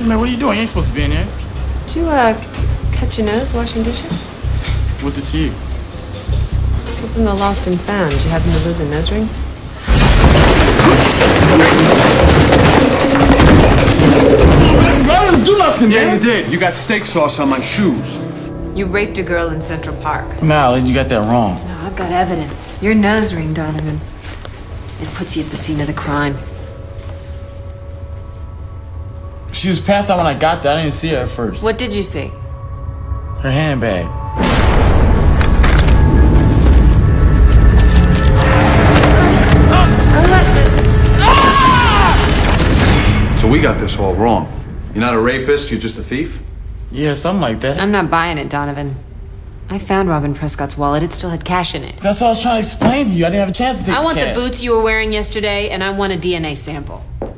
Hey, man, what are you doing? You ain't supposed to be in here. Did you, cut your nose washing dishes? What's it to you? Open the lost and found. Did you happen to lose a nose ring? I didn't do nothing, Yeah, man. you did. You got steak sauce on my shoes. You raped a girl in Central Park. Nah, you got that wrong. No, I've got evidence. Your nose ring, Donovan. It puts you at the scene of the crime. She was passed out when I got there. I didn't even see her at first. What did you see? Her handbag. So we got this all wrong. You're not a rapist, you're just a thief? Yeah, something like that. I'm not buying it, Donovan. I found Robin Prescott's wallet. It still had cash in it. That's what I was trying to explain to you. I didn't have a chance to take I want the cash. the boots you were wearing yesterday, and I want a DNA sample.